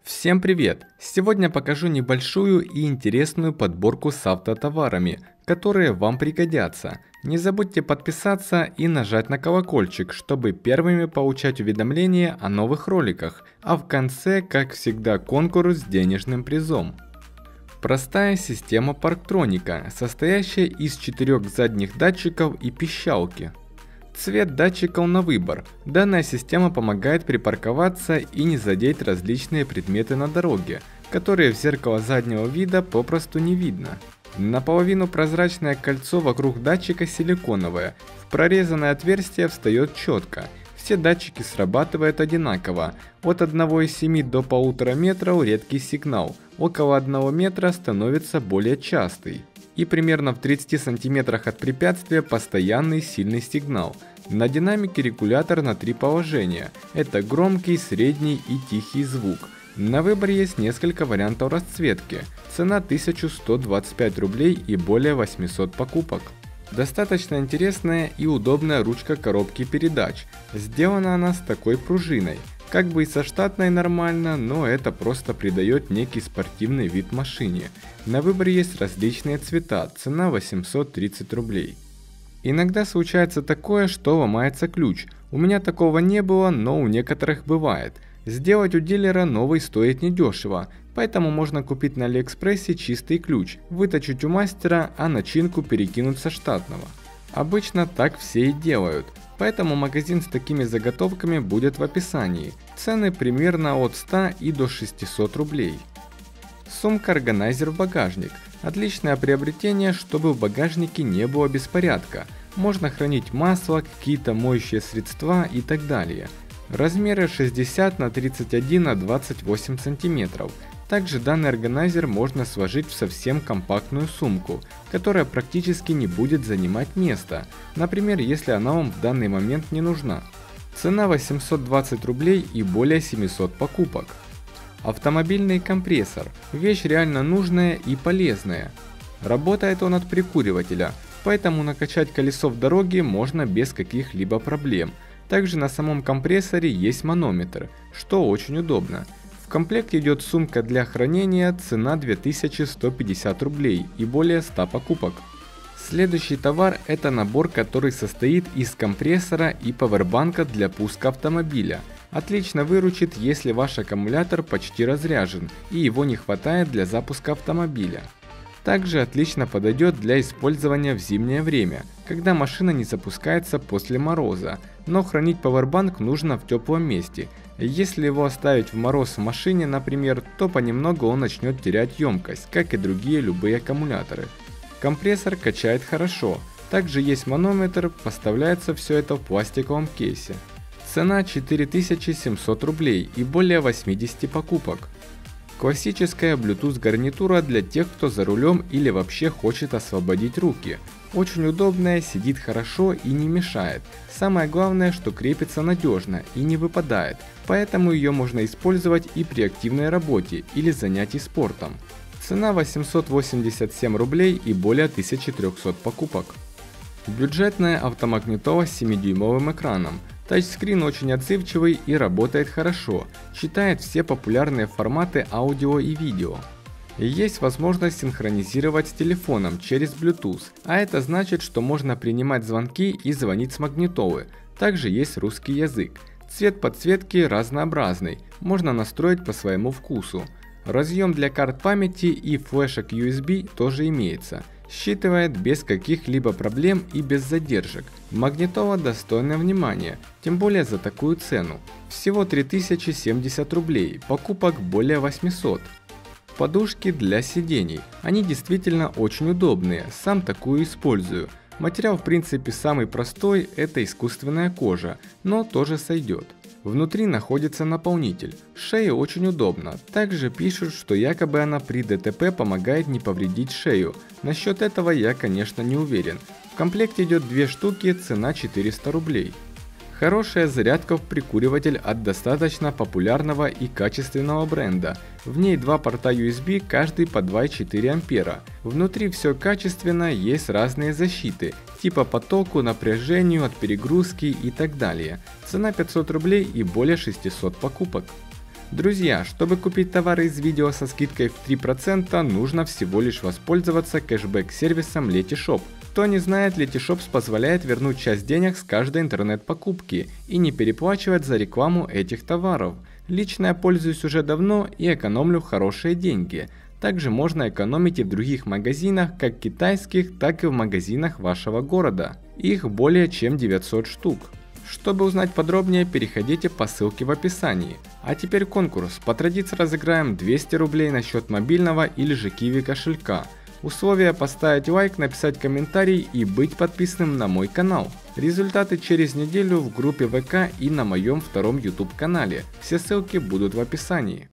Всем привет! Сегодня покажу небольшую и интересную подборку с автотоварами, которые вам пригодятся. Не забудьте подписаться и нажать на колокольчик, чтобы первыми получать уведомления о новых роликах, а в конце, как всегда, конкурс с денежным призом. Простая система парктроника, состоящая из 4 задних датчиков и пищалки. Цвет датчиков на выбор. Данная система помогает припарковаться и не задеть различные предметы на дороге, которые в зеркало заднего вида попросту не видно. Наполовину прозрачное кольцо вокруг датчика силиконовое, в прорезанное отверстие встает четко. Все датчики срабатывают одинаково, от 1,7 до 1,5 метра редкий сигнал, около 1 метра становится более частый. И примерно в 30 сантиметрах от препятствия постоянный сильный сигнал. На динамике регулятор на 3 положения. Это громкий, средний и тихий звук. На выбор есть несколько вариантов расцветки. Цена 1125 рублей и более 800 покупок. Достаточно интересная и удобная ручка коробки передач. Сделана она с такой пружиной. Как бы и со штатной нормально, но это просто придает некий спортивный вид машине. На выбор есть различные цвета, цена 830 рублей. Иногда случается такое, что ломается ключ. У меня такого не было, но у некоторых бывает. Сделать у дилера новый стоит недешево, поэтому можно купить на Алиэкспрессе чистый ключ, выточить у мастера, а начинку перекинуть со штатного. Обычно так все и делают. Поэтому магазин с такими заготовками будет в описании. Цены примерно от 100 и до 600 рублей. Сумка-органайзер в багажник. Отличное приобретение, чтобы в багажнике не было беспорядка. Можно хранить масло, какие-то моющие средства и так далее. Размеры 60 на 31 на 28 сантиметров. Также данный органайзер можно сложить в совсем компактную сумку, которая практически не будет занимать места, например, если она вам в данный момент не нужна. Цена 820 рублей и более 700 покупок. Автомобильный компрессор – вещь реально нужная и полезная. Работает он от прикуривателя, поэтому накачать колесо в дороге можно без каких-либо проблем. Также на самом компрессоре есть манометр, что очень удобно. В комплекте идет сумка для хранения, цена 2150 рублей и более 100 покупок. Следующий товар – это набор, который состоит из компрессора и павербанка для пуска автомобиля. Отлично выручит, если ваш аккумулятор почти разряжен и его не хватает для запуска автомобиля. Также отлично подойдет для использования в зимнее время, когда машина не запускается после мороза, но хранить павербанк нужно в теплом месте. Если его оставить в мороз в машине, например, то понемногу он начнет терять емкость, как и другие любые аккумуляторы. Компрессор качает хорошо, также есть манометр, поставляется все это в пластиковом кейсе. Цена 4700 рублей и более 80 покупок. Классическая Bluetooth гарнитура для тех, кто за рулем или вообще хочет освободить руки. Очень удобная, сидит хорошо и не мешает. Самое главное, что крепится надежно и не выпадает, поэтому ее можно использовать и при активной работе или занятии спортом. Цена 887 рублей и более 1300 покупок. Бюджетная автомагнитола с 7-дюймовым экраном. Тачскрин очень отзывчивый и работает хорошо, читает все популярные форматы аудио и видео. Есть возможность синхронизировать с телефоном через Bluetooth, а это значит, что можно принимать звонки и звонить с магнитолы. Также есть русский язык. Цвет подсветки разнообразный, можно настроить по своему вкусу. Разъем для карт памяти и флешек USB тоже имеется. Считывает без каких-либо проблем и без задержек. Магнитола достойна внимания, тем более за такую цену. Всего 3070 рублей, покупок более 800. Подушки для сидений. Они действительно очень удобные, сам такую использую. Материал в принципе самый простой, это искусственная кожа, но тоже сойдет. Внутри находится наполнитель. Шее очень удобно. Также пишут, что якобы она при ДТП помогает не повредить шею. Насчет этого я, конечно, не уверен. В комплекте идет 2 штуки, цена 400 рублей. Хорошая зарядка в прикуриватель от достаточно популярного и качественного бренда. В ней 2 порта USB, каждый по 2,4 ампера. Внутри все качественно, есть разные защиты, типа потоку, напряжению, от перегрузки и так далее. Цена 500 рублей и более 600 покупок. Друзья, чтобы купить товары из видео со скидкой в 3%, нужно всего лишь воспользоваться кэшбэк-сервисом Letyshops. Кто не знает, Letyshops позволяет вернуть часть денег с каждой интернет-покупки и не переплачивать за рекламу этих товаров. Лично я пользуюсь уже давно и экономлю хорошие деньги. Также можно экономить и в других магазинах, как китайских, так и в магазинах вашего города. Их более чем 900 штук. Чтобы узнать подробнее, переходите по ссылке в описании. А теперь конкурс. По традиции разыграем 200 рублей на счет мобильного или же Kiwi кошелька. Условия: поставить лайк, написать комментарий и быть подписанным на мой канал. Результаты через неделю в группе ВК и на моем втором YouTube канале. Все ссылки будут в описании.